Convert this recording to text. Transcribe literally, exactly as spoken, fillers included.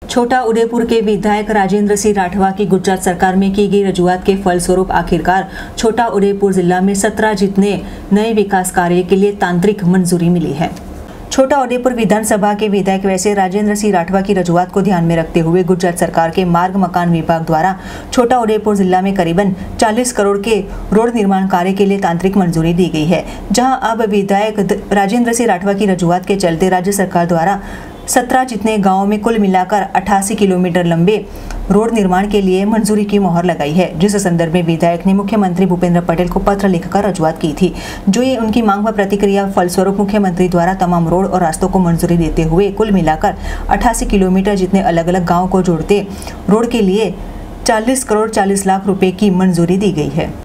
छोटा उदेपुर के विधायक राजेंद्र सिंह राठवा की गुजरात सरकार में की गई रजूआत के फलस्वरूप आखिरकार छोटा उदेपुर जिला में सत्रह जितने नए विकास कार्य के लिए तांत्रिक मंजूरी मिली है। छोटा उदेपुर विधानसभा के विधायक वैसे राजेंद्र सिंह राठवा की रजूआत को ध्यान में रखते हुए गुजरात सरकार के मार्ग मकान विभाग द्वारा छोटा उदेपुर जिला में करीबन चालीस करोड़ के रोड निर्माण कार्य के लिए तांत्रिक मंजूरी दी गई है, जहां अब विधायक राजेंद्र सिंह राठवा की रजूआत के चलते राज्य सरकार द्वारा सत्रह जितने गांवों में कुल मिलाकर अट्ठासी किलोमीटर लंबे रोड निर्माण के लिए मंजूरी की मोहर लगाई है, जिस संदर्भ में विधायक ने मुख्यमंत्री भूपेंद्र पटेल को पत्र लिखकर रजूआत की थी। जो ये उनकी मांग पर प्रतिक्रिया फलस्वरूप मुख्यमंत्री द्वारा तमाम रोड और रास्तों को मंजूरी देते हुए कुल मिलाकर अट्ठासी किलोमीटर जितने अलग अलग गाँव को जोड़ते रोड के लिए चालीस करोड़ चालीस लाख रुपए की मंजूरी दी गई है।